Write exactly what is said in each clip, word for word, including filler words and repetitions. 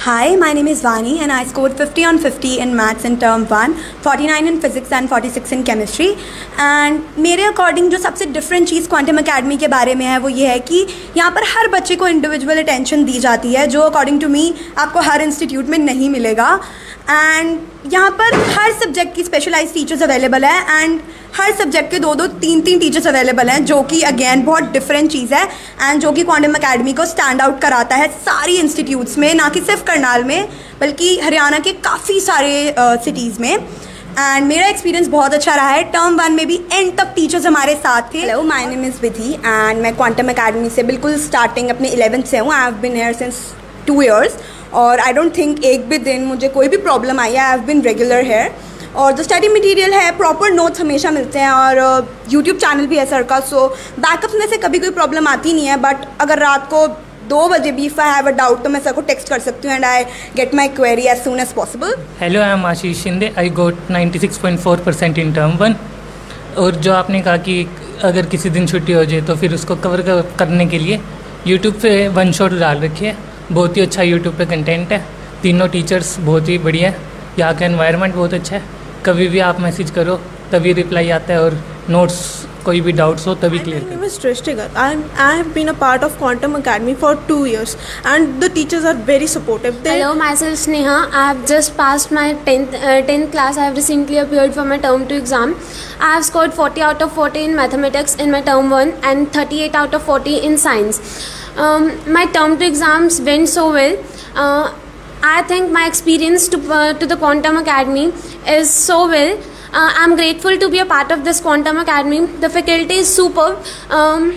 Hi, my name is Vani and I scored fifty on fifty in maths in term one, forty-nine in physics and forty-six in chemistry. And मेरे according जो सबसे different चीज़ quantum academy के बारे में है वो ये है कि यहाँ पर हर बच्चे को इंडिविजुअल अटेंशन दी जाती है, जो अकॉर्डिंग टू मी आपको हर इंस्टीट्यूट में नहीं मिलेगा. एंड यहाँ पर हर सब्जेक्ट की स्पेशलाइज टीचर्स अवेलेबल है एंड हर सब्जेक्ट के दो दो तीन तीन टीचर्स अवेलेबल हैं, जो कि अगेन बहुत डिफरेंट चीज़ है एंड जो कि क्वांटम अकेडमी को स्टैंड आउट कराता है सारी इंस्टीट्यूट्स में, ना कि सिर्फ करनाल में बल्कि हरियाणा के काफ़ी सारे सिटीज़ में. एंड मेरा एक्सपीरियंस बहुत अच्छा रहा है. टर्म वन में भी एंड तक टीचर्स हमारे साथ थे. Hello, my name is Vidhi and मैं क्वांटम अकेडमी से बिल्कुल स्टार्टिंग अपने इलेवेंथ से हूँ. I have been here since two years और आई डोंट थिंक एक भी दिन मुझे कोई भी प्रॉब्लम आई है. I have been regular here और जो स्टडी मटेरियल है, प्रॉपर नोट्स हमेशा मिलते हैं और यूट्यूब चैनल भी है सर का, सो बैकअप्स में से कभी कोई प्रॉब्लम आती नहीं है. बट अगर रात को दो बजे भी if I have a doubt तो मैं सर को टेक्स्ट कर सकती हूँ and I get my query as soon as possible. Hello, I am Ashish Shinde. I got ninety six point four percent in term one. और जो आपने कहा कि अगर किसी दिन छुट्टी हो जाए तो फिर उसको कवर करने के लिए यूट्यूब पे वन शॉट डाल रखी है. बहुत ही अच्छा यूट्यूब पे कंटेंट है. तीनों टीचर्स बहुत ही बढ़िया है. यहाँ का एनवायरनमेंट बहुत अच्छा है. कभी भी आप मैसेज करो तभी रिप्लाई आता है और नोट्स कोई भी डाउट्स हो तभी क्लियर करो. My name is Trishtiga. I I have been a part of Quantum Academy for two years and the teachers are very supportive. They Hello, myself Sneha. I have just passed my tenth uh, tenth class. I have recently appeared for my term two exam. I have scored forty out of forty in mathematics in my term one and thirty-eight out of forty in science. Um, my term two exams went so well. Uh, I think my experience to uh, to the Quantum Academy is so well. Uh, I'm grateful to be a part of this Quantum Academy. The faculty is superb. Um,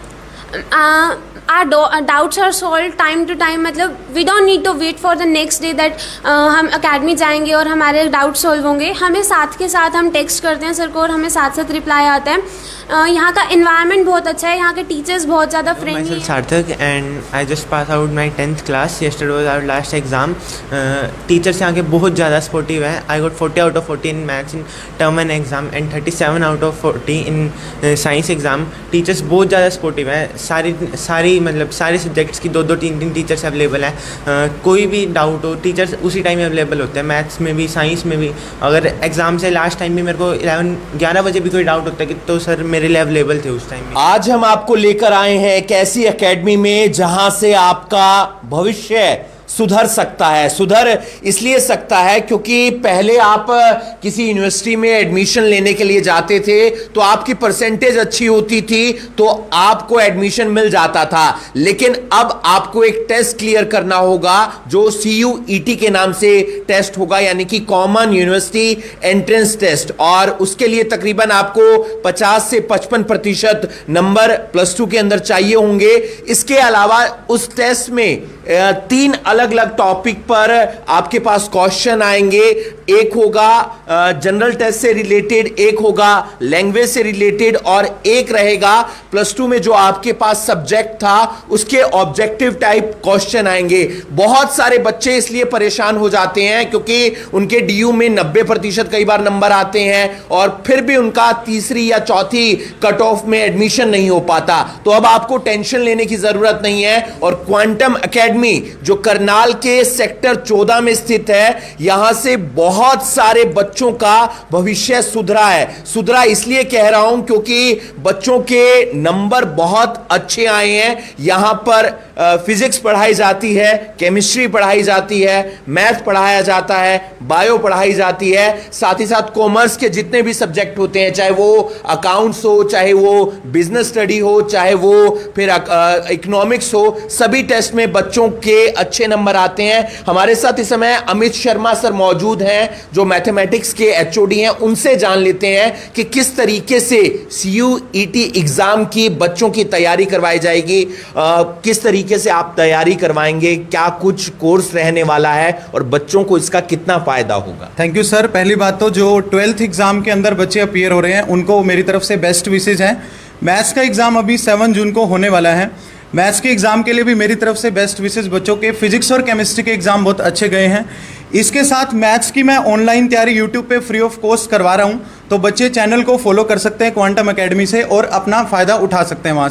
uh, our do uh, doubts are solved time to time. मतलब we don't need to wait for the next day that uh, हम academy जाएंगे और हमारे doubt solve होंगे. हमें साथ के साथ हम टेक्स्ट करते हैं सर को और हमें साथ साथ रिप्लाई आता है. uh, यहाँ का इन्वायरमेंट बहुत अच्छा है. यहाँ के टीचर्स बहुत ज़्यादा फ्रेंडली हैं. Sarthak and I just pass out my tenth class. Yesterday was our last exam. Teachers यहाँ के बहुत ज़्यादा सपोर्टिव है. I got forty out of forty in maths in term one exam and thirty seven out of forty in science exam. Teachers बहुत ज़्यादा supportive है. सारी सारी मतलब सारे सब्जेक्ट्स की दो दो तीन तीन टीचर्स अवेलेबल हैं. uh, कोई भी डाउट हो टीचर्स उसी टाइम अवेलेबल होते हैं. मैथ्स में भी साइंस में भी. अगर एग्जाम से लास्ट टाइम भी मेरे को इलेवन ग्यारह बजे भी कोई डाउट होता है कि तो सर मेरे लिए अवेलेबल थे उस टाइम में. आज हम आपको लेकर आए हैं एक ऐसी एकेडमी में जहां से आपका भविष्य सुधर सकता है. सुधर इसलिए सकता है क्योंकि पहले आप किसी यूनिवर्सिटी में एडमिशन लेने के लिए जाते थे तो आपकी परसेंटेज अच्छी होती थी तो आपको एडमिशन मिल जाता था. लेकिन अब आपको एक टेस्ट क्लियर करना होगा जो सी यू ई टी के नाम से टेस्ट होगा, यानी कि कॉमन यूनिवर्सिटी एंट्रेंस टेस्ट. और उसके लिए तकरीबन आपको पचास से पचपन प्रतिशत नंबर प्लस टू के अंदर चाहिए होंगे. इसके अलावा उस टेस्ट में तीन अलग अलग टॉपिक पर आपके पास क्वेश्चन आएंगे. एक होगा जनरल टेस्ट से रिलेटेड, एक होगा लैंग्वेज से रिलेटेड और एक रहेगा प्लस टू में जो आपके पास सब्जेक्ट था उसके ऑब्जेक्टिव टाइप क्वेश्चन आएंगे. बहुत सारे बच्चे इसलिए परेशान हो जाते हैं क्योंकि उनके डी यू में नब्बे प्रतिशत कई बार नंबर आते हैं और फिर भी उनका तीसरी या चौथी कट ऑफ में एडमिशन नहीं हो पाता. तो अब आपको टेंशन लेने की जरूरत नहीं है. और क्वांटम अकेडमी जो करनाल के सेक्टर चौदह में स्थित है, यहां से बहुत सारे बच्चों का भविष्य सुधरा है. सुधरा इसलिए कह रहा हूं क्योंकि बच्चों के नंबर बहुत अच्छे आए हैं. यहां पर फिजिक्स पढ़ाई जाती है, केमिस्ट्री पढ़ाई जाती है, मैथ पढ़ाया जाता है, बायो पढ़ाई जाती है. साथ ही साथ कॉमर्स के जितने भी सब्जेक्ट होते हैं, चाहे वो अकाउंट्स हो, चाहे वो बिजनेस स्टडी हो, चाहे वो फिर इकोनॉमिक्स हो, सभी टेस्ट में बच्चों के अच्छे नंबर आते हैं. हमारे साथ इस समय अमित शर्मा सर मौजूद हैं जो मैथमेटिक्स के एच ओ डी हैं. उनसे जान लेते हैं कि किस तरीके से C U E T exam की बच्चों की तैयारी करवाई जाएगी, आ, किस तरीके से आप तैयारी करवाएंगे, क्या कुछ कोर्स रहने वाला है और बच्चों को इसका कितना फायदा होगा. Thank you sir. पहली बात तो जो ट्वेल्थ एग्जाम के अंदर बच्चे अपीयर हो रहे हैं उनको मेरी तरफ से बेस्ट विशेज हैं. मैथ्स का एग्जाम अभी सेवन जून को होने वाला है. मैथ्स के एग्ज़ाम के लिए भी मेरी तरफ से बेस्ट विशेष. बच्चों के फिजिक्स और केमिस्ट्री के एग्ज़ाम बहुत अच्छे गए हैं. इसके साथ मैथ्स की मैं ऑनलाइन तैयारी यूट्यूब पे फ्री ऑफ कॉस्ट करवा रहा हूँ, तो बच्चे चैनल को फॉलो कर सकते हैं क्वांटम एकेडमी से और अपना फ़ायदा उठा सकते हैं वहाँ से.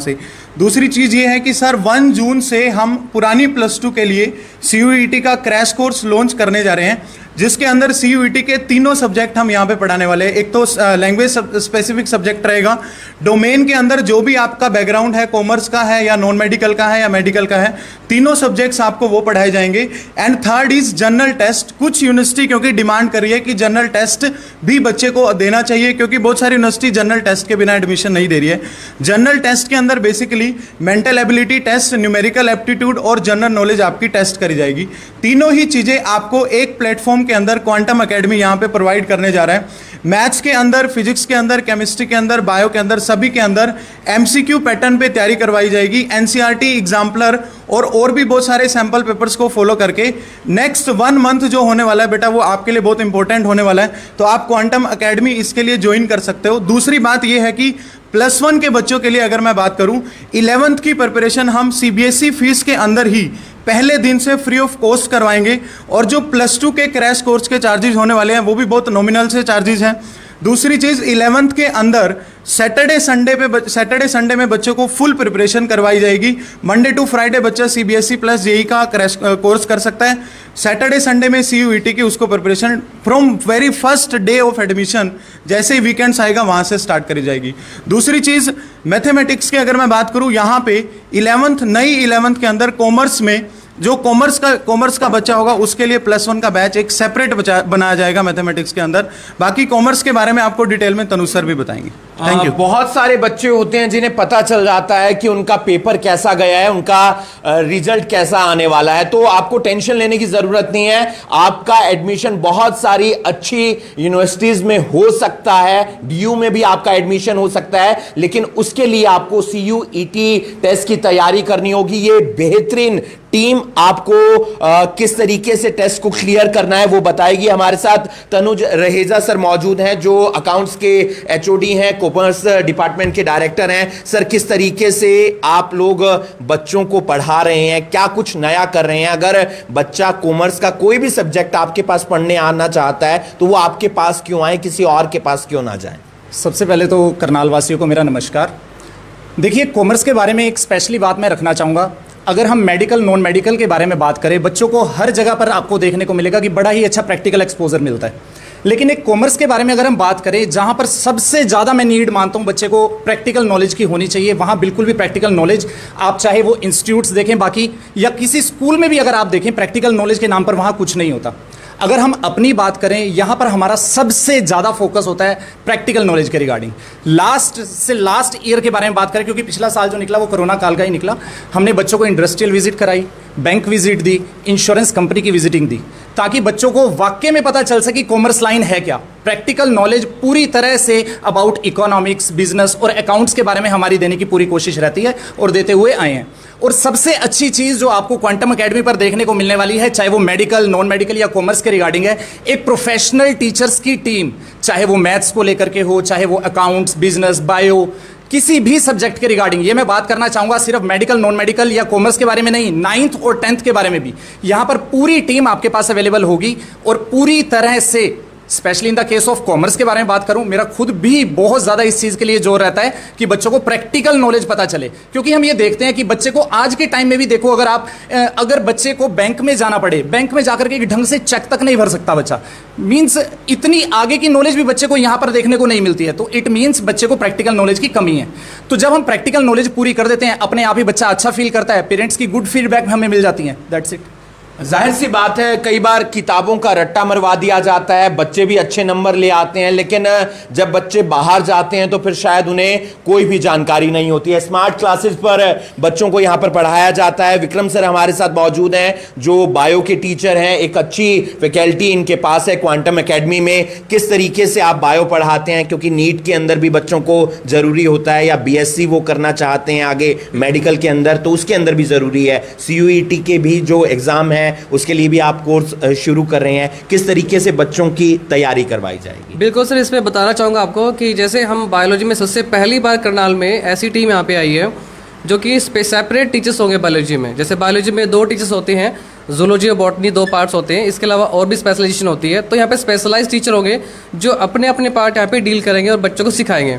दूसरी चीज़ ये है कि सर वन जून से हम पुरानी प्लस टू के लिए सी यू ई टी का क्रैश कोर्स लॉन्च करने जा रहे हैं, जिसके अंदर सी यू ई टी के तीनों सब्जेक्ट हम यहाँ पे पढ़ाने वाले हैं। एक तो लैंग्वेज स्पेसिफिक सब्जेक्ट रहेगा, डोमेन के अंदर जो भी आपका बैकग्राउंड है, कॉमर्स का है या नॉन मेडिकल का है या मेडिकल का है, तीनों सब्जेक्ट्स आपको वो पढ़ाए जाएंगे। And third is general test. कुछ यूनिवर्सिटी क्योंकि डिमांड कर रही है कि जनरल टेस्ट भी बच्चे को देना चाहिए, क्योंकि बहुत सारी यूनिवर्सिटी जनरल टेस्ट के बिना एडमिशन नहीं दे रही है। जनरल टेस्ट के अंदर basically mental ability test, numerical aptitude और जनरल नॉलेज आपकी टेस्ट करी जाएगी। तीनों ही चीजें आपको एक प्लेटफॉर्म के अंदर क्वांटम एकेडमी यहां पे प्रोवाइड करने जा रहा है। मैथ्स के अंदर, फिजिक्स के अंदर, केमिस्ट्री के अंदर, बायो के अंदर, सभी के अंदर एमसीक्यू पैटर्न पे तैयारी करवाई जाएगी। एनसीईआरटी एग्जाम्पलर और और भी बहुत सारे सैंपल पेपर्स को फॉलो करके नेक्स्ट वन मंथ जो होने वाला है बेटा, वो आपके लिए बहुत इंपॉर्टेंट होने वाला है। तो आप क्वांटम एकेडमी इसके लिए ज्वाइन कर सकते हो। दूसरी बात यह है कि प्लस वन के बच्चों के लिए अगर मैं बात करूं, इलेवेंथ की प्रिपरेशन हम सीबीएसई फीस के अंदर ही पहले दिन से फ्री ऑफ कॉस्ट करवाएंगे, और जो प्लस टू के क्रैश कोर्स के चार्जेस होने वाले हैं वो भी बहुत नॉमिनल से चार्जेस हैं। दूसरी चीज़, इलेवेंथ के अंदर सैटरडे संडे पे सैटरडे संडे में बच्चों को फुल प्रिपरेशन करवाई जाएगी। मंडे टू फ्राइडे बच्चा सीबीएसई प्लस जेई का क्रैश कोर्स कर सकता है। सैटरडे संडे में सीयूईटी की उसको preparation from very first day of admission, जैसे ही वीकेंड्स आएगा वहां से स्टार्ट करी जाएगी। दूसरी चीज़, मैथमेटिक्स की अगर मैं बात करूं, यहाँ पे इलेवेंथ नई इलेवेंथ के अंदर कॉमर्स में जो कॉमर्स का कॉमर्स का बच्चा होगा उसके लिए प्लस वन का बैच एक सेपरेट बनाया जाएगा मैथमेटिक्स के अंदर। बाकी कॉमर्स के बारे में आपको डिटेल में तनु सर भी बताएंगे। Thank you. बहुत सारे बच्चे होते हैं जिन्हें पता चल जाता है कि उनका पेपर कैसा गया है, उनका रिजल्ट कैसा आने वाला है, तो आपको टेंशन लेने की जरूरत नहीं है। आपका एडमिशन बहुत सारी अच्छी यूनिवर्सिटीज में हो सकता है, डीयू में भी आपका एडमिशन हो सकता है, लेकिन उसके लिए आपको सीयूईटी टेस्ट की तैयारी करनी होगी। ये बेहतरीन टीम आपको आ, किस तरीके से टेस्ट को क्लियर करना है वो बताएगी। हमारे साथ तनुज रहेजा सर मौजूद हैं, जो अकाउंट्स के एचओडी हैं, कॉमर्स डिपार्टमेंट के डायरेक्टर हैं। सर, किस तरीके से आप लोग बच्चों को पढ़ा रहे हैं, क्या कुछ नया कर रहे हैं? अगर बच्चा कॉमर्स का कोई भी सब्जेक्ट आपके पास पढ़ने आना चाहता है तो वो आपके पास क्यों आए, किसी और के पास क्यों ना जाए? सबसे पहले तो करनाल वासियों को मेरा नमस्कार। देखिए, कॉमर्स के बारे में एक स्पेशली बात मैं रखना चाहूँगा। अगर हम मेडिकल नॉन मेडिकल के बारे में बात करें, बच्चों को हर जगह पर आपको देखने को मिलेगा कि बड़ा ही अच्छा प्रैक्टिकल एक्सपोजर मिलता है, लेकिन एक कॉमर्स के बारे में अगर हम बात करें, जहां पर सबसे ज़्यादा मैं नीड मानता हूं बच्चे को प्रैक्टिकल नॉलेज की होनी चाहिए, वहां बिल्कुल भी प्रैक्टिकल नॉलेज, आप चाहे वो इंस्टीट्यूट्स देखें बाकी, या किसी स्कूल में भी अगर आप देखें, प्रैक्टिकल नॉलेज के नाम पर वहां कुछ नहीं होता। अगर हम अपनी बात करें, यहां पर हमारा सबसे ज़्यादा फोकस होता है प्रैक्टिकल नॉलेज के रिगार्डिंग। लास्ट से लास्ट ईयर के बारे में बात करें, क्योंकि पिछला साल जो निकला वो कोरोना काल का ही निकला, हमने बच्चों को इंडस्ट्रियल विजिट कराई, बैंक विजिट दी, इंश्योरेंस कंपनी की विजिटिंग दी, ताकि बच्चों को वाकई में पता चल सके कॉमर्स लाइन है क्या। प्रैक्टिकल नॉलेज पूरी तरह से अबाउट इकोनॉमिक्स, बिजनेस और अकाउंट्स के बारे में हमारी देने की पूरी कोशिश रहती है और देते हुए आए हैं। और सबसे अच्छी चीज़ जो आपको क्वांटम एकेडमी पर देखने को मिलने वाली है, चाहे वो मेडिकल, नॉन मेडिकल या कॉमर्स के रिगार्डिंग है, एक प्रोफेशनल टीचर्स की टीम, चाहे वो मैथ्स को लेकर के हो, चाहे वो अकाउंट्स, बिजनेस, बायो, किसी भी सब्जेक्ट के रिगार्डिंग। ये मैं बात करना चाहूंगा सिर्फ मेडिकल, नॉन मेडिकल या कॉमर्स के बारे में नहीं, नाइन्थ और टेंथ के बारे में भी यहां पर पूरी टीम आपके पास अवेलेबल होगी। और पूरी तरह से, specially in the case of commerce के बारे में बात करूं, मेरा खुद भी बहुत ज़्यादा इस चीज़ के लिए जोर रहता है कि बच्चों को प्रैक्टिकल नॉलेज पता चले। क्योंकि हम ये देखते हैं कि बच्चे को आज के टाइम में भी देखो, अगर आप अगर बच्चे को बैंक में जाना पड़े, बैंक में जाकर के ढंग से चेक तक नहीं भर सकता बच्चा, मीन्स इतनी आगे की नॉलेज भी बच्चे को यहाँ पर देखने को नहीं मिलती है, तो इट मीन्स बच्चे को प्रैक्टिकल नॉलेज की कमी है। तो जब हम प्रैक्टिकल नॉलेज पूरी कर देते हैं, अपने आप ही बच्चा अच्छा फील करता है, पेरेंट्स की गुड फीडबैक हमें मिल जाती है। That's it. जाहिर सी बात है, कई बार किताबों का रट्टा मरवा दिया जाता है, बच्चे भी अच्छे नंबर ले आते हैं, लेकिन जब बच्चे बाहर जाते हैं तो फिर शायद उन्हें कोई भी जानकारी नहीं होती है। स्मार्ट क्लासेस पर बच्चों को यहां पर पढ़ाया जाता है। विक्रम सर हमारे साथ मौजूद हैं, जो बायो के टीचर हैं, एक अच्छी फैकल्टी इनके पास है क्वांटम एकेडमी में। किस तरीके से आप बायो पढ़ाते हैं, क्योंकि नीट के अंदर भी बच्चों को जरूरी होता है, या बीएससी वो करना चाहते हैं आगे मेडिकल के अंदर, तो उसके अंदर भी जरूरी है। सीयूईटी के भी जो एग्जाम है उसके लिए भी आप कोर्स शुरू कर रहे हैं, किस तरीके से बच्चों की तैयारी करवाई जाएगी? बिल्कुल सर, इसमें बताना चाहूँगा आपको कि जैसे हम बायोलॉजी में सबसे पहली बार करनाल में ऐसी टीम यहाँ पे आई है जो कि सेपरेट टीचर्स होंगे बायोलॉजी में। जैसे बायोलॉजी में दो टीचर्स होते हैं, जूलॉजी और बॉटनी दो पार्ट्स होते हैं, इसके अलावा और भी स्पेशलाइजेशन होती है। तो यहाँ पे स्पेशलाइज टीचर होंगे जो अपने अपने पार्ट यहाँ पे डील करेंगे और बच्चों को सिखाएंगे।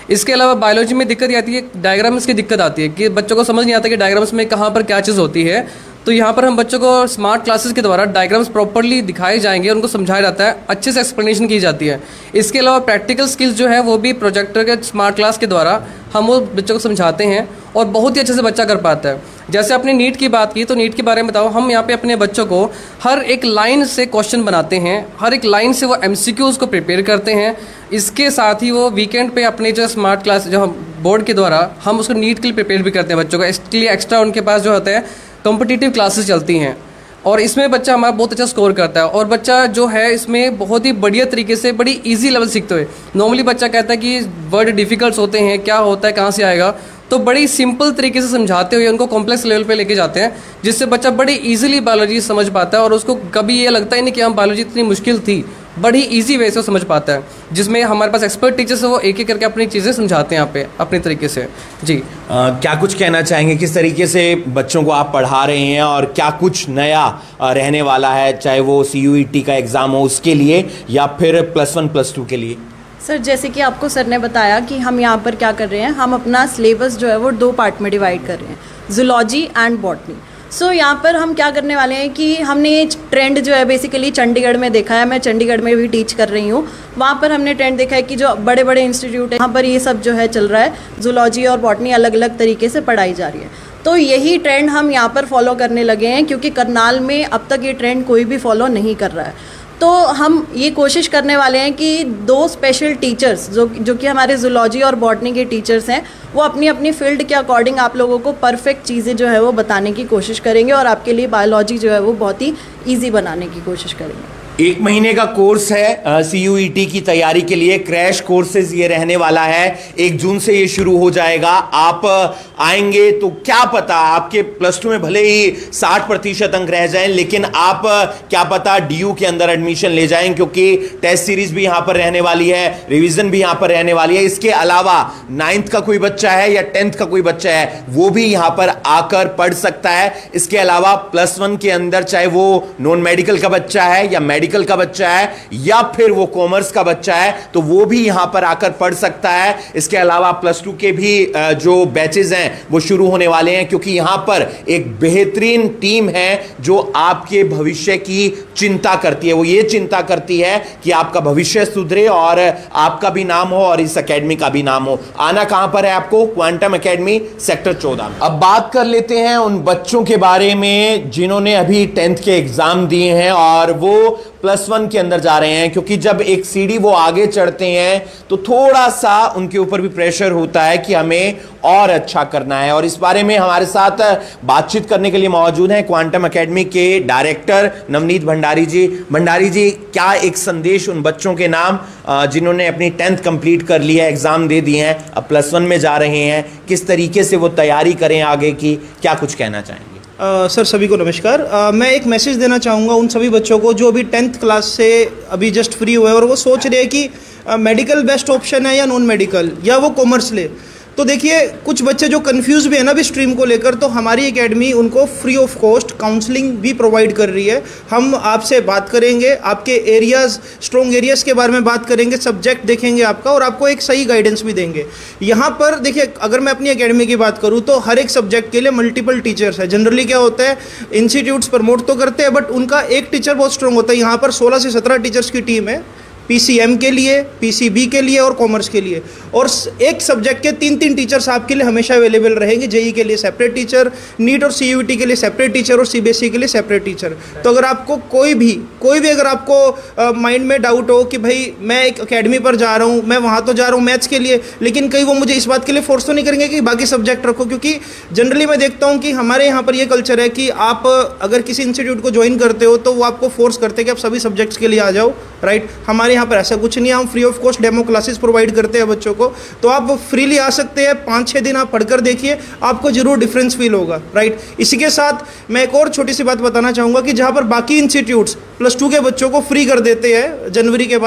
इसके अलावा बायोलॉजी में दिक्कत आती है, डायग्राम्स की दिक्कत आती है कि बच्चों को समझ नहीं आता कि डायग्राम्स में कहाँ पर क्या चीज़ होती है। तो यहाँ पर हम बच्चों को स्मार्ट क्लासेस के द्वारा डायग्राम्स प्रॉपर्ली दिखाए जाएंगे, उनको समझाया जाता है, अच्छे से एक्सप्लेनेशन की जाती है। इसके अलावा प्रैक्टिकल स्किल्स जो है वो भी प्रोजेक्टर के स्मार्ट क्लास के द्वारा हम वो बच्चों को समझाते हैं और बहुत ही अच्छे से बच्चा कर पाता है। जैसे आपने नीट की बात की, तो नीट के बारे में बताओ। हम यहाँ पे अपने बच्चों को हर एक लाइन से क्वेश्चन बनाते हैं, हर एक लाइन से वो एमसीक्यूज़ को प्रिपेयर करते हैं। इसके साथ ही वो वीकेंड पे अपने जो स्मार्ट क्लास जो हम बोर्ड के द्वारा हम उसको नीट के लिए प्रिपेयर भी करते हैं बच्चों को। इसके लिए एक्स्ट्रा उनके पास जो होता है कॉम्पिटिटिव क्लासेस चलती हैं और इसमें बच्चा हमारा बहुत अच्छा स्कोर करता है और बच्चा जो है इसमें बहुत ही बढ़िया तरीके से बड़ी इजी लेवल सीखते हुए। नॉर्मली बच्चा कहता है कि वर्ड डिफ़िकल्ट होते हैं, क्या होता है, कहाँ से आएगा, तो बड़ी सिंपल तरीके से समझाते हुए उनको कॉम्प्लेक्स लेवल पे लेके जाते हैं, जिससे बच्चा बड़ी इजीली बायोलॉजी समझ पाता है और उसको कभी ये लगता ही नहीं कि हम बायोलॉजी इतनी मुश्किल थी, बड़ी इजी वे से समझ पाता है। जिसमें हमारे पास एक्सपर्ट टीचर्स है, वो एक एक करके अपनी चीज़ें समझाते हैं यहाँ पे अपने तरीके से। जी आ, क्या कुछ कहना चाहेंगे, किस तरीके से बच्चों को आप पढ़ा रहे हैं और क्या कुछ नया रहने वाला है, चाहे वो सी यू ई टी का एग्ज़ाम हो उसके लिए या फिर प्लस वन प्लस टू के लिए? सर, जैसे कि आपको सर ने बताया कि हम यहाँ पर क्या कर रहे हैं, हम अपना सिलेबस जो है वो दो पार्ट में डिवाइड कर रहे हैं, zoology and botany. So so, यहाँ पर हम क्या करने वाले हैं कि हमने ये ट्रेंड जो है बेसिकली चंडीगढ़ में देखा है, मैं चंडीगढ़ में भी टीच कर रही हूँ, वहाँ पर हमने ट्रेंड देखा है कि जो बड़े बड़े इंस्टीट्यूट है वहाँ पर ये सब जो है चल रहा है, जूलॉजी और बॉटनी अलग अलग तरीके से पढ़ाई जा रही है। तो यही ट्रेंड हम यहाँ पर फॉलो करने लगे हैं, क्योंकि करनाल में अब तक ये ट्रेंड कोई भी फॉलो नहीं कर रहा है। तो हम ये कोशिश करने वाले हैं कि दो स्पेशल टीचर्स जो जो कि हमारे जूलॉजी और बॉटनी के टीचर्स हैं, वो अपनी अपनी फील्ड के अकॉर्डिंग आप लोगों को परफेक्ट चीज़ें जो है वो बताने की कोशिश करेंगे और आपके लिए बायोलॉजी जो है वो बहुत ही ईजी बनाने की कोशिश करेंगे। एक महीने का कोर्स है सी यू ई टी की तैयारी के लिए, क्रैश कोर्सेज ये रहने वाला है। एक जून से ये शुरू हो जाएगा। आप आएंगे तो क्या पता आपके प्लस टू में भले ही साठ प्रतिशत अंक रह जाएं, लेकिन आप क्या पता डी यू के अंदर एडमिशन ले जाएं, क्योंकि टेस्ट सीरीज भी यहां पर रहने वाली है, रिवीजन भी यहां पर रहने वाली है। इसके अलावा नाइन्थ का कोई बच्चा है या टेंथ का कोई बच्चा है, वो भी यहां पर आकर पढ़ सकता है। इसके अलावा प्लस वन के अंदर चाहे वो नॉन मेडिकल का बच्चा है या मेडिकल का बच्चा है या फिर वो कॉमर्स का बच्चा है, तो वो भी यहां पर आकर पढ़ सकता है। इसके अलावा प्लस टू के भी जो बैचेज हैं वो शुरू होने वाले हैं, क्योंकि यहां पर एक बेहतरीन टीम है जो आपके भविष्य की चिंता करती है। वो ये चिंता करती है कि आपका भविष्य सुधरे और आपका भी नाम हो और इस एकेडमी का भी नाम हो। आना कहां पर है आपको? क्वांटम एकेडमी, सेक्टर चौदह। अब बात कर लेते हैं उन बच्चों के बारे में जिन्होंने अभी टेंथ के एग्जाम दिए हैं और वो प्लस वन के अंदर जा रहे हैं, क्योंकि जब एक सीढ़ी वो आगे चढ़ते हैं तो थोड़ा सा उनके ऊपर भी प्रेशर होता है कि हमें और अच्छा करना है। और इस बारे में हमारे साथ बातचीत करने के लिए मौजूद हैं क्वांटम एकेडमी के डायरेक्टर नवनीत भंडारी जी। भंडारी जी, क्या एक संदेश उन बच्चों के नाम जिन्होंने अपनी टेंथ कंप्लीट कर लिया, एग्जाम दे दिए हैं, अब प्लस वन में जा रहे हैं, किस तरीके से वो तैयारी करें आगे की, क्या कुछ कहना चाहेंगे? Uh, सर सभी को नमस्कार। uh, मैं एक मैसेज देना चाहूँगा उन सभी बच्चों को जो अभी टेंथ क्लास से अभी जस्ट फ्री हुए और वो सोच रहे हैं कि मेडिकल बेस्ट ऑप्शन है या नॉन मेडिकल या वो कॉमर्स ले। तो देखिए, कुछ बच्चे जो कंफ्यूज भी है ना भी स्ट्रीम को लेकर, तो हमारी एकेडमी उनको फ्री ऑफ कॉस्ट काउंसलिंग भी प्रोवाइड कर रही है। हम आपसे बात करेंगे, आपके एरियाज़, स्ट्रॉन्ग एरियाज़ के बारे में बात करेंगे, सब्जेक्ट देखेंगे आपका और आपको एक सही गाइडेंस भी देंगे। यहाँ पर देखिए, अगर मैं अपनी एकेडमी की बात करूँ तो हर एक सब्जेक्ट के लिए मल्टीपल टीचर्स है। जनरली क्या होता है, इंस्टीट्यूट्स प्रमोट तो करते हैं बट उनका एक टीचर बहुत स्ट्रॉन्ग होता है। यहाँ पर सोलह से सत्रह टीचर्स की टीम है, पीसीएम के लिए, पीसीबी के लिए और कॉमर्स के लिए, और एक सब्जेक्ट के तीन तीन टीचर्स आपके लिए हमेशा अवेलेबल रहेंगे। जेई के लिए सेपरेट टीचर, नीट और सीयूईटी के लिए सेपरेट टीचर और सीबीएसई के लिए सेपरेट टीचर। तो अगर आपको कोई भी कोई भी अगर आपको माइंड में डाउट हो कि भाई मैं एक अकेडमी पर जा रहा हूँ, मैं वहाँ तो जा रहा हूँ मैथ्स के लिए, लेकिन कहीं वो मुझे इस बात के लिए फोर्स तो नहीं करेंगे कि बाकी सब्जेक्ट रखो, क्योंकि जनरली मैं देखता हूँ कि हमारे यहाँ पर ये कल्चर है कि आप अगर किसी इंस्टीट्यूट को ज्वाइन करते हो तो वो आपको फोर्स करते हैं कि आप सभी सब्जेक्ट्स के लिए आ जाओ, राइट। हमारे यहाँ पर ऐसा कुछ नहीं है, हम free of cost demo classes provide करते हैं बच्चों को, तो आप फ्रीली आ सकते हैं। पाँच छः दिन आप पढ़कर देखिए, आपको जरूर डिफरेंस फील होगा, राइट। इसी के साथ मैं एक और छोटी सी बात बताना चाहूँगा कि जहाँ पर बाकी इंस्टीट्यूट्स प्लस टू के बच्चों को फ्री कर देते हैं जनवरी के बाद,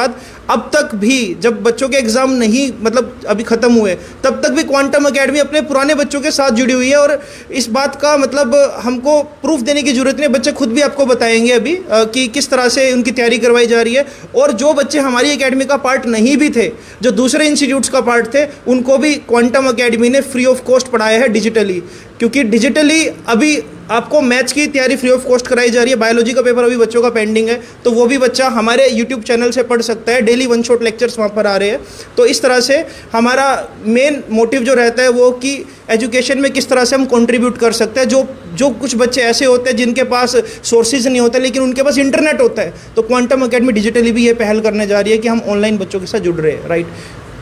अब तक भी जब बच्चों के एग्ज़ाम नहीं मतलब अभी ख़त्म हुए तब तक भी क्वांटम एकेडमी अपने पुराने बच्चों के साथ जुड़ी हुई है। और इस बात का मतलब हमको प्रूफ देने की ज़रूरत नहीं, बच्चे खुद भी आपको बताएंगे अभी कि किस तरह से उनकी तैयारी करवाई जा रही है। और जो बच्चे हमारी एकेडमी का पार्ट नहीं भी थे, जो दूसरे इंस्टीट्यूट्स का पार्ट थे, उनको भी क्वांटम एकेडमी ने फ्री ऑफ कॉस्ट पढ़ाया है डिजिटली, क्योंकि डिजिटली अभी आपको मैथ्स की तैयारी फ्री ऑफ कॉस्ट कराई जा रही है। बायोलॉजी का पेपर अभी बच्चों का पेंडिंग है, तो वो भी बच्चा हमारे यूट्यूब चैनल से पढ़ सकता है। डेली वन शॉट लेक्चर्स वहाँ पर आ रहे हैं। तो इस तरह से हमारा मेन मोटिव जो रहता है वो कि एजुकेशन में किस तरह से हम कंट्रीब्यूट कर सकते हैं। जो जो कुछ बच्चे ऐसे होते हैं जिनके पास सोर्सेज नहीं होते लेकिन उनके पास इंटरनेट होता है, तो क्वांटम एकेडमी डिजिटली भी ये पहल करने जा रही है कि हम ऑनलाइन बच्चों के साथ जुड़ रहे हैं। राइट,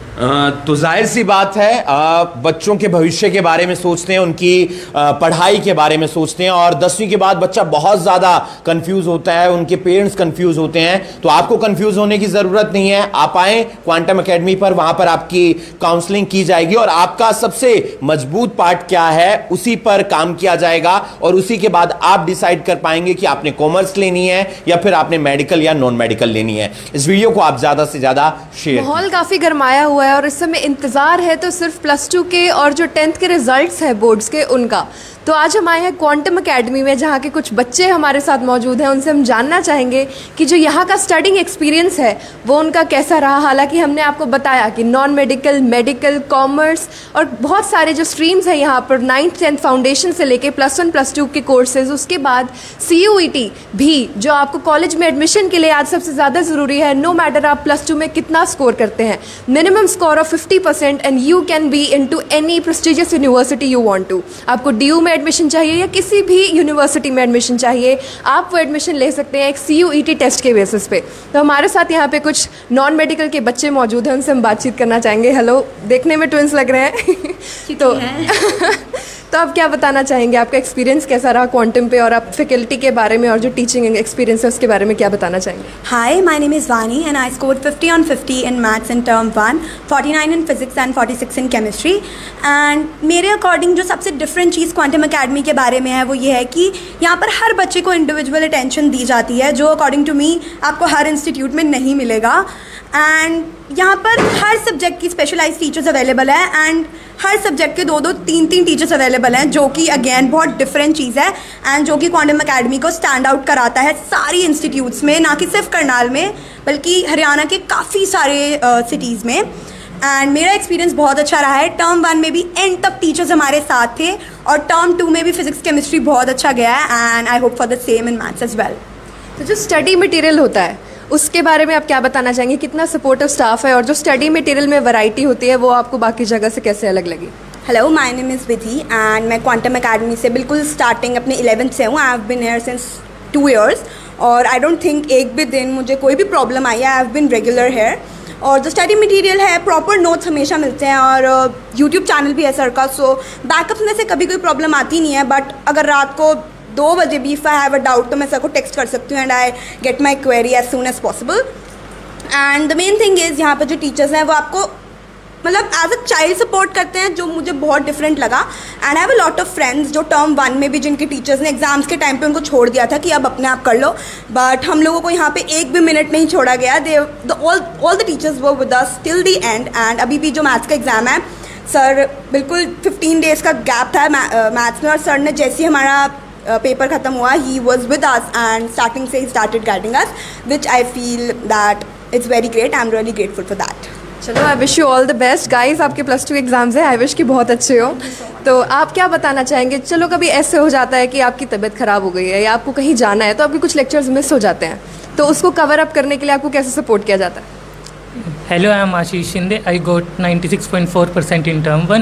तो जाहिर सी बात है बच्चों के भविष्य के बारे में सोचते हैं, उनकी पढ़ाई के बारे में सोचते हैं, और दसवीं के बाद बच्चा बहुत ज़्यादा कंफ्यूज होता है, उनके पेरेंट्स कंफ्यूज होते हैं। तो आपको कंफ्यूज होने की ज़रूरत नहीं है, आप आएँ क्वांटम एकेडमी पर, वहाँ पर आपकी काउंसलिंग की जाएगी और आपका सबसे मजबूत पार्ट क्या है उसी पर काम किया जाएगा, और उसी के बाद आप डिसाइड कर पाएंगे कि आपने कॉमर्स लेनी है या फिर आपने मेडिकल या नॉन मेडिकल लेनी है। इस वीडियो को आप ज़्यादा से ज़्यादा शेयर। माहौल काफ़ी गरमाया हुआ है और इस समय इंतज़ार है तो सिर्फ प्लस टू के और जो टेंथ के रिजल्ट्स हैं बोर्ड्स के उनका। तो आज हम आए हैं क्वांटम एकेडमी में, जहाँ के कुछ बच्चे हमारे साथ मौजूद हैं। उनसे हम जानना चाहेंगे कि जो यहाँ का स्टडिंग एक्सपीरियंस है वो उनका कैसा रहा। हालांकि हमने आपको बताया कि नॉन मेडिकल, मेडिकल, कॉमर्स और बहुत सारे जो स्ट्रीम्स हैं यहाँ पर, नाइन्थ टेंथ फाउंडेशन से लेके प्लस वन प्लस टू के कोर्सेज, उसके बाद सी यू ई टी भी जो आपको कॉलेज में एडमिशन के लिए आज सबसे ज़्यादा ज़रूरी है। नो मैटर आप प्लस टू में कितना स्कोर करते हैं, minimum score of fifty percent and you can be into any prestigious university you want to. आपको डी यू में एडमिशन चाहिए या किसी भी यूनिवर्सिटी में एडमिशन चाहिए, आप वो एडमिशन ले सकते हैं एक C U E T test के बेसिस पे। तो हमारे साथ यहाँ पे कुछ नॉन मेडिकल के बच्चे मौजूद हैं, उनसे हम बातचीत करना चाहेंगे। हेलो, देखने में ट्विंस लग रहे हैं तो तो आप क्या बताना चाहेंगे, आपका एक्सपीरियंस कैसा रहा क्वांटम पे, और आप फैकल्टी के बारे में और जो टीचिंग एक्सपीरियंस है उसके बारे में क्या बताना चाहेंगे? Hi, my name is Vani and I scored fifty on fifty in maths in term one, forty nine in physics and forty six in chemistry. And मेरे अकॉर्डिंग जो सबसे डिफरेंट चीज़ क्वांटम एकेडमी के बारे में है वो ये है कि यहाँ पर हर बच्चे को इंडिविजुअल अटेंशन दी जाती है, जो अकॉर्डिंग टू मी आपको हर इंस्टीट्यूट में नहीं मिलेगा। एंड यहाँ पर हर सब्जेक्ट की स्पेशलाइज टीचर्स अवेलेबल है एंड हर सब्जेक्ट के दो दो तीन तीन टीचर्स अवेलेबल हैं, जो कि अगेन बहुत डिफरेंट चीज़ है एंड जो कि क्वांटम एकेडमी को स्टैंड आउट कराता है सारी इंस्टीट्यूट्स में, ना कि सिर्फ करनाल में बल्कि हरियाणा के काफ़ी सारे सिटीज़ में। एंड मेरा एक्सपीरियंस बहुत अच्छा रहा है। टर्म वन में भी एंड तक टीचर्स हमारे साथ थे और टर्म टू में भी फिजिक्स केमिस्ट्री बहुत अच्छा गया है and I hope for the same in maths as well. तो जो स्टडी मटेरियल होता है उसके बारे में आप क्या बताना चाहेंगे, कितना सपोर्टिव स्टाफ है और जो स्टडी मटेरियल में वैरायटी होती है वो आपको बाकी जगह से कैसे अलग लगी? Hello, my name is Vidhi and मैं क्वांटम एकेडमी से बिल्कुल स्टार्टिंग अपने इलेवेंथ से हूँ। I have been here since two years और आई डोंट थिंक एक भी दिन मुझे कोई भी प्रॉब्लम आई है। I have been regular here और जो स्टडी मटेरियल है प्रॉपर नोट्स हमेशा मिलते हैं और यूट्यूब चैनल भी है सर का, सो बैकअप में से कभी कोई प्रॉब्लम आती नहीं है। बट अगर रात को दो बजे भी if I have a doubt तो मैं सर को टेक्स्ट कर सकती हूँ and I get my query as soon as possible. And the main thing is यहाँ पर जो टीचर्स हैं वो आपको मतलब एज अ चाइल्ड सपोर्ट करते हैं, जो मुझे बहुत डिफरेंट लगा। And I have a lot of friends जो टर्म वन में भी जिनके टीचर्स ने एग्जाम्स के टाइम पे उनको छोड़ दिया था कि अब अपने आप कर लो, बट हम लोगों को यहाँ पे एक भी मिनट नहीं छोड़ा गया। They all all the teachers were with us till the end. And अभी भी जो मैथ्स का एग्ज़ाम है सर बिल्कुल फिफ्टीन डेज़ का गैप था मैथ्स में और सर ने जैसे ही हमारा पेपर uh, ख़त्म हुआ ही was with us and starting से ही started guiding us, which I feel that it's very great. I am really grateful for that. चलो, I wish you all the best guys. आपके प्लस टू एग्जाम्स है, I wish कि बहुत अच्छे हो। तो आप क्या बताना चाहेंगे? चलो, कभी ऐसे हो जाता है कि आपकी तबीयत ख़राब हो गई है या आपको कहीं जाना है तो आपके कुछ लेक्चर्स मिस हो जाते हैं, तो उसको कवर अप करने के लिए आपको कैसे सपोर्ट किया जाता है? Hello, I am Ashish Shinde. I got ninety six point four percent in term one.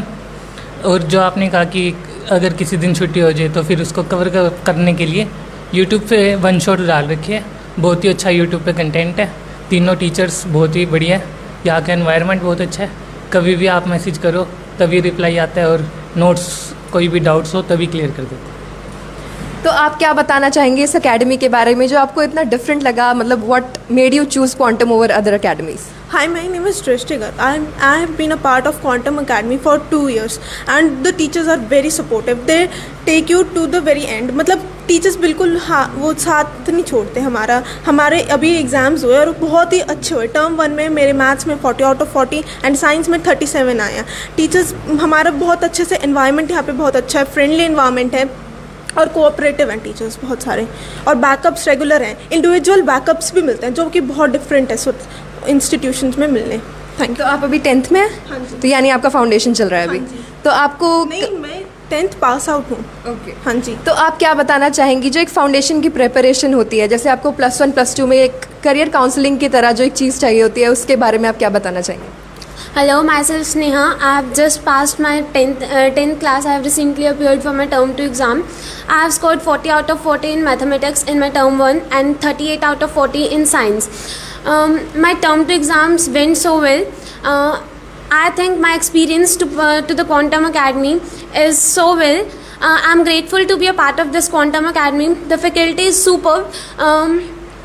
और जो आपने कहा कि अगर किसी दिन छुट्टी हो जाए तो फिर उसको कवर करने के लिए यूट्यूब पे वन शॉट डाल रखी है। बहुत ही अच्छा यूट्यूब पे कंटेंट है, तीनों टीचर्स बहुत ही बढ़िया है, यहाँ का एनवायरनमेंट बहुत अच्छा है। कभी भी आप मैसेज करो तभी रिप्लाई आता है और नोट्स कोई भी डाउट्स हो तभी क्लियर कर देते हैं। तो आप क्या बताना चाहेंगे इस अकेडमी के बारे में जो आपको इतना डिफरेंट लगा, मतलब what made you choose Quantum over other academies? Hi, my name is Drishtigar. I'm, I have been a part of Quantum Academy for two years and the teachers are very supportive. They take you to the very end. मतलब teachers बिल्कुल हाँ वो साथ नहीं छोड़ते हमारा. हमारे अभी एग्ज़ाम्स हुए और बहुत ही अच्छे हुए. टर्म वन में मेरे मैथ्स में forty out of forty and science में थर्टी सेवन आया. टीचर्स हमारा बहुत अच्छे से एनवायरनमेंट यहाँ पे बहुत अच्छा है, फ्रेंडली एनवायरनमेंट है और कोऑपरेटिव हैं टीचर्स बहुत सारे. और बैकअप्स रेगुलर हैं, इंडिविजुअल बैकअप्स भी मिलते हैं जो कि बहुत डिफरेंट है इंस्टीट्यूशंस में मिलने. Thank you. तो आप अभी टेंथ में हैं? हाँ जी. तो यानी आपका फाउंडेशन चल रहा है अभी? हाँ तो आपको नहीं, मैं टेंथ पास आउट हूँ. ओके. हाँ जी. तो आप क्या बताना चाहेंगी जो एक फाउंडेशन की प्रिपरेशन होती है, जैसे आपको प्लस वन प्लस टू में एक करियर काउंसलिंग की तरह जो एक चीज़ चाहिए होती है, उसके बारे में आप क्या बताना चाहेंगे? Hello, myself Sneha. I have just passed my tenth, uh, tenth class. I have recently appeared for my term two exam. I have scored forty out of forty in mathematics in my term one and thirty-eight out of forty in science. Um, my term two exams went so well. Uh, I think my experience to, uh, to the Quantum Academy is so well. Uh, I'm grateful to be a part of this Quantum Academy. The faculty is superb. Um,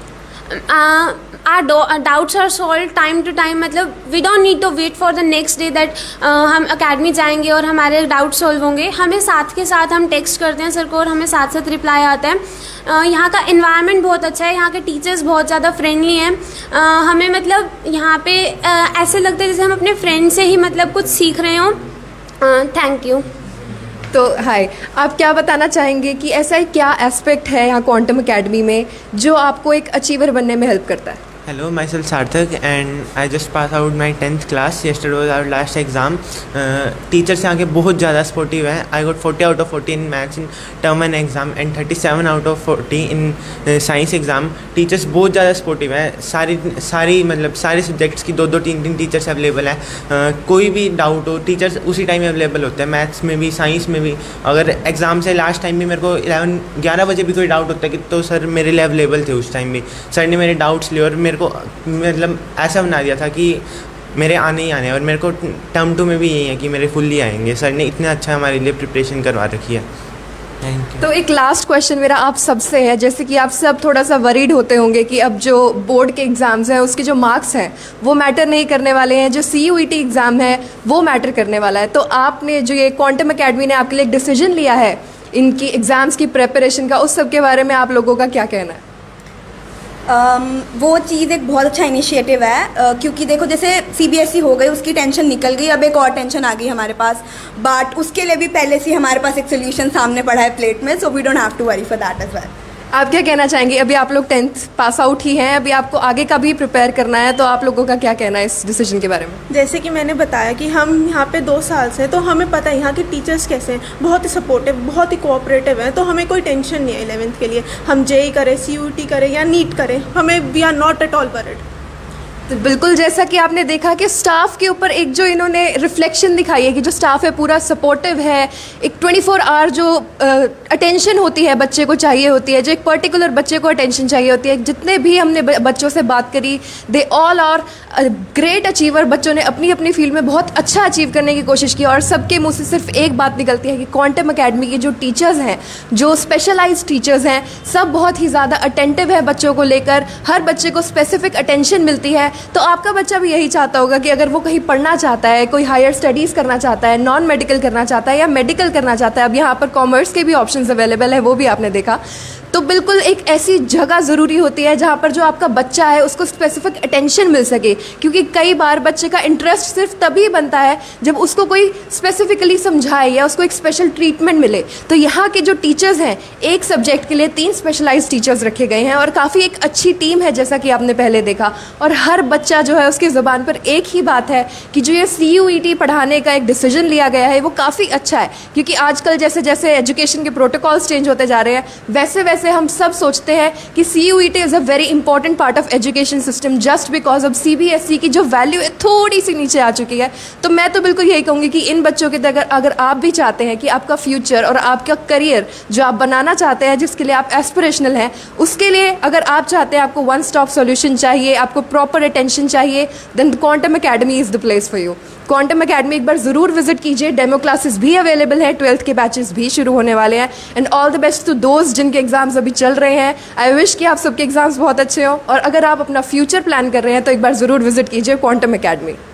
uh, our, do, our doubts are solved time to time. मतलब we don't need to wait for the next day that uh, हम academy जाएंगे और हमारे doubt solve होंगे. हमें साथ के साथ हम टेक्स्ट करते हैं सर को और हमें साथ साथ रिप्लाई आता है. uh, यहाँ का इन्वायरमेंट बहुत अच्छा है, यहाँ के टीचर्स बहुत ज़्यादा फ्रेंडली हैं. uh, हमें मतलब यहाँ पे uh, ऐसे लगता है जैसे हम अपने फ्रेंड से ही मतलब कुछ सीख रहे हों. Thank you. तो हाय, आप क्या बताना चाहेंगे कि ऐसा क्या एस्पेक्ट है यहाँ क्वांटम एकेडमी में जो आपको एक अचीवर बनने में हेल्प करता है? Hello, myself Sarthak and I just passed out my tenth class. Yesterday was our last exam. Teachers यहाँ के बहुत ज़्यादा सपोर्टिव हैं. I got forty out of forty in maths in term one exam and thirty-seven out of forty in science exam. Teachers बहुत ज़्यादा supportive हैं. सारी सारी मतलब सारे सब्जेक्ट्स की दो दो तीन तीन टीचर्स अवेलेबल हैं. uh, कोई भी डाउट हो टीचर्स उसी टाइम अवेलेबल होते हैं. मैथ्स में भी साइंस में भी. अगर एग्ज़ाम से लास्ट टाइम भी मेरे को इलेवन ग्यारह बजे भी कोई डाउट होता है कि तो सर मेरे लिए अवेलेबल थे. उस टाइम भी सर ने मेरे डाउट्स लिए और मेरे को मतलब ऐसा बना दिया था कि मेरे आने ही आने. और मेरे को टर्म टू में भी यही है कि मेरे फुल ही आएंगे. सर ने इतना अच्छा हमारे लिए प्रिपरेशन करवा रखी है. Thank you. तो एक लास्ट क्वेश्चन मेरा आप सबसे है, जैसे कि आप सब थोड़ा सा वरीड होते होंगे कि अब जो बोर्ड के एग्ज़ाम्स हैं उसके जो मार्क्स हैं वो मैटर नहीं करने वाले हैं, जो C U E T exam है वो मैटर करने वाला है. तो आपने जो ये क्वांटम एकेडमी ने आपके लिए एक डिसीजन लिया है इनकी एग्ज़ाम्स की प्रिपरेशन का, उस सब के बारे में आप लोगों का क्या कहना है? Um, वो चीज़ एक बहुत अच्छा इनिशिएटिव है. uh, क्योंकि देखो जैसे सी बी एस ई हो गई, उसकी टेंशन निकल गई, अब एक और टेंशन आ गई हमारे पास. बट उसके लिए भी पहले से हमारे पास एक सोल्यूशन सामने पड़ा है प्लेट में, so we don't have to worry for that as well. आप क्या कहना चाहेंगे? अभी आप लोग टेंथ पास आउट ही हैं, अभी आपको आगे का भी प्रिपेयर करना है, तो आप लोगों का क्या कहना है इस डिसीजन के बारे में? जैसे कि मैंने बताया कि हम यहाँ पे दो साल से, तो हमें पता है यहाँ के टीचर्स कैसे हैं. बहुत ही सपोर्टिव, बहुत ही कोऑपरेटिव हैं. तो हमें कोई टेंशन नहीं है इलेवेंथ के लिए. हम जे ई करें, सी यू टी करें या नीट करें, हमें we are not at all worried. तो बिल्कुल जैसा कि आपने देखा कि स्टाफ के ऊपर एक जो इन्होंने रिफ्लेक्शन दिखाई है कि जो स्टाफ है पूरा सपोर्टिव है. एक ट्वेंटी फोर आवर जो अटेंशन होती है बच्चे को चाहिए होती है, जो एक पर्टिकुलर बच्चे को अटेंशन चाहिए होती है. जितने भी हमने बच्चों से बात करी, they all are great achiever. बच्चों ने अपनी अपनी फील्ड में बहुत अच्छा अचीव करने की कोशिश की और सबके मुँह से सिर्फ एक बात निकलती है कि क्वांटम एकेडमी के जो टीचर्स हैं, जो स्पेशलाइज्ड टीचर्स हैं, सब बहुत ही ज़्यादा अटेंटिव है बच्चों को लेकर. हर बच्चे को स्पेसिफिक अटेंशन मिलती है. तो आपका बच्चा भी यही चाहता होगा कि अगर वो कहीं पढ़ना चाहता है, कोई हायर स्टडीज़ करना चाहता है, नॉन मेडिकल करना चाहता है या मेडिकल करना चाहता है, अब यहाँ पर कॉमर्स के भी ऑप्शंस अवेलेबल है, वो भी आपने देखा. तो बिल्कुल एक ऐसी जगह ज़रूरी होती है जहाँ पर जो आपका बच्चा है उसको स्पेसिफिक अटेंशन मिल सके. क्योंकि कई बार बच्चे का इंटरेस्ट सिर्फ तभी बनता है जब उसको कोई स्पेसिफिकली समझाए या उसको एक स्पेशल ट्रीटमेंट मिले. तो यहाँ के जो टीचर्स हैं, एक सब्जेक्ट के लिए तीन स्पेशलाइज्ड टीचर्स रखे गए हैं और काफ़ी एक अच्छी टीम है जैसा कि आपने पहले देखा. और हर बच्चा जो है उसकी ज़ुबान पर एक ही बात है कि जो ये सी यू ई टी पढ़ाने का एक डिसीजन लिया गया है वो काफ़ी अच्छा है. क्योंकि आजकल जैसे जैसे एजुकेशन के प्रोटोकॉल्स चेंज होते जा रहे हैं, वैसे वैसे से हम सब सोचते हैं कि C U E T is a very important part of education system just because अब सी बी एस ई की जो वैल्यू है थोड़ी सी नीचे आ चुकी है। तो मैं तो बिल्कुल यही कहूँगी कि इन बच्चों के अगर अगर आप भी चाहते हैं कि आपका फ्यूचर और आपका करियर जो आप बनाना चाहते हैं, जिसके लिए आप एस्पिरेशनल हैं, उसके लिए अगर आप चाहते हैं, आपको वन स्टॉप सोल्यूशन चाहिए, आपको प्रॉपर अटेंशन चाहिए, then Quantum Academy is the place for you. Quantum Academy एक बार ज़रूर विजिट कीजिए। डेमो क्लासेस भी अवेलेबल है, ट्वेल्थ के बैचेस भी शुरू होने वाले हैं। And all the best to दोस्त जिनके एग्जाम्स अभी चल रहे हैं। आई विश कि आप सबके एग्जाम्स बहुत अच्छे हों, और अगर आप अपना फ्यूचर प्लान कर रहे हैं तो एक बार ज़रूर विजिट कीजिए क्वांटम अकेडमी।